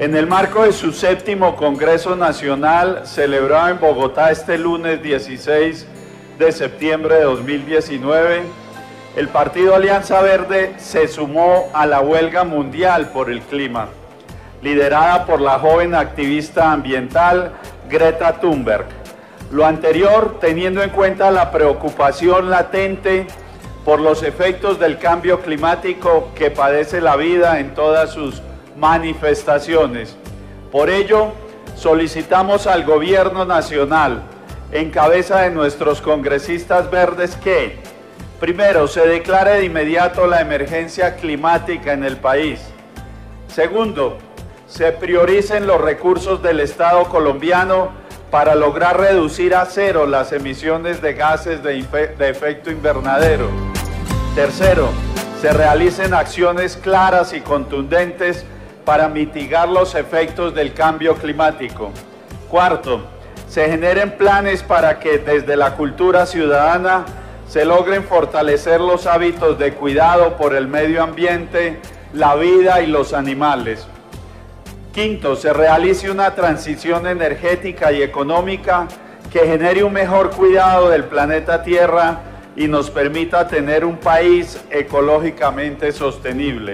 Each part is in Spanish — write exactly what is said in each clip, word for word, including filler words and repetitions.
En el marco de su séptimo Congreso Nacional, celebrado en Bogotá este lunes dieciséis de septiembre de dos mil diecinueve, el Partido Alianza Verde se sumó a la huelga mundial por el clima, liderada por la joven activista ambiental Greta Thunberg. Lo anterior teniendo en cuenta la preocupación latente por los efectos del cambio climático que padece la vida en todas sus manifestaciones. Por ello, solicitamos al Gobierno Nacional, en cabeza de nuestros congresistas verdes, que, primero, se declare de inmediato la emergencia climática en el país. Segundo, se prioricen los recursos del Estado colombiano para lograr reducir a cero las emisiones de gases de, de efecto invernadero. Tercero, se realicen acciones claras y contundentes para mitigar los efectos del cambio climático. Cuarto, se generen planes para que desde la cultura ciudadana se logren fortalecer los hábitos de cuidado por el medio ambiente, la vida y los animales. Quinto, se realice una transición energética y económica que genere un mejor cuidado del planeta Tierra y nos permita tener un país ecológicamente sostenible.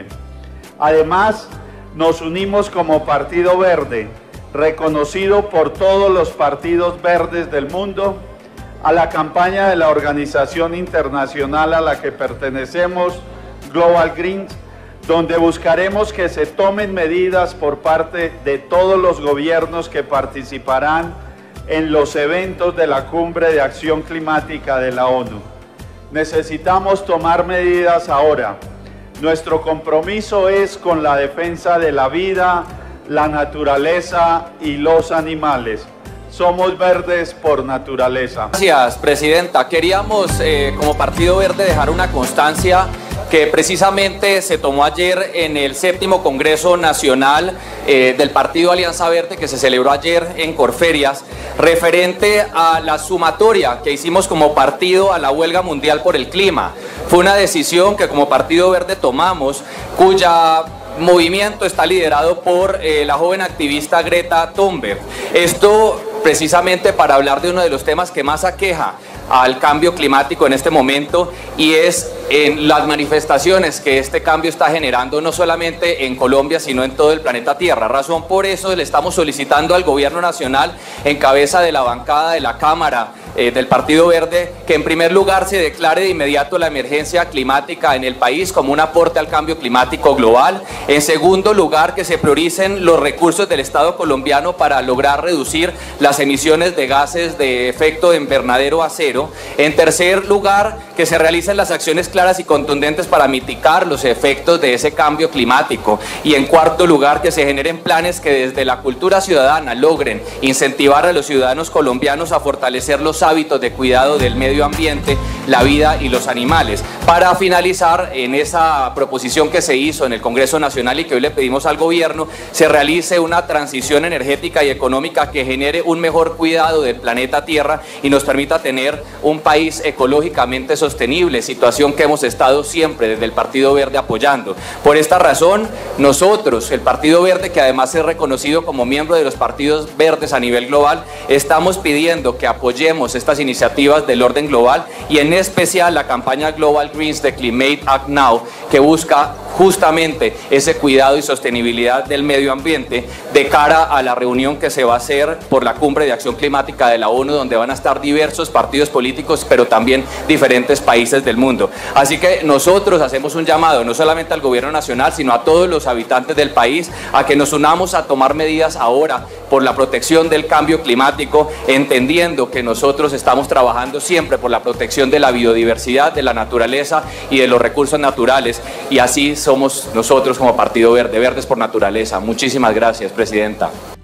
Además, nos unimos como Partido Verde, reconocido por todos los partidos verdes del mundo, a la campaña de la organización internacional a la que pertenecemos, Global Greens, donde buscaremos que se tomen medidas por parte de todos los gobiernos que participarán en los eventos de la Cumbre de Acción Climática de la ONU. Necesitamos tomar medidas ahora. Nuestro compromiso es con la defensa de la vida, la naturaleza y los animales. Somos verdes por naturaleza. Gracias, Presidenta. Queríamos, eh, como Partido Verde, dejar una constancia que precisamente se tomó ayer en el séptimo Congreso Nacional eh, del Partido Alianza Verde, que se celebró ayer en Corferias, referente a la sumatoria que hicimos como partido a la huelga mundial por el clima. Fue una decisión que como Partido Verde tomamos, cuya movimiento está liderado por eh, la joven activista Greta Thunberg. Esto precisamente para hablar de uno de los temas que más aqueja al cambio climático en este momento, y es en las manifestaciones que este cambio está generando no solamente en Colombia sino en todo el planeta Tierra. Razón por eso le estamos solicitando al Gobierno Nacional, en cabeza de la bancada de la Cámara eh, del Partido Verde, que en primer lugar se declare de inmediato la emergencia climática en el país como un aporte al cambio climático global. En segundo lugar, que se prioricen los recursos del Estado colombiano para lograr reducir las emisiones de gases de efecto invernadero a cero. En tercer lugar, que se realicen las acciones claras y contundentes para mitigar los efectos de ese cambio climático. Y en cuarto lugar, que se generen planes que desde la cultura ciudadana logren incentivar a los ciudadanos colombianos a fortalecer los hábitos de cuidado del medio ambiente, la vida y los animales. Para finalizar, en esa proposición que se hizo en el Congreso Nacional y que hoy le pedimos al Gobierno, se realice una transición energética y económica que genere un mejor cuidado del planeta Tierra y nos permita tener un país ecológicamente sostenible, situación que hemos estado siempre desde el Partido Verde apoyando. Por esta razón, nosotros, el Partido Verde, que además es reconocido como miembro de los partidos verdes a nivel global, estamos pidiendo que apoyemos estas iniciativas del orden global y en especial la campaña Global Greens de Climate Act Now, que busca justamente ese cuidado y sostenibilidad del medio ambiente de cara a la reunión que se va a hacer por la Cumbre de Acción Climática de la ONU, donde van a estar diversos partidos políticos, pero también diferentes países del mundo. Así que nosotros hacemos un llamado no solamente al Gobierno Nacional, sino a todos los habitantes del país, a que nos unamos a tomar medidas ahora por la protección del cambio climático, entendiendo que nosotros estamos trabajando siempre por la protección de la biodiversidad, de la naturaleza y de los recursos naturales, y así somos nosotros como Partido Verde, Verdes por Naturaleza. Muchísimas gracias, Presidenta.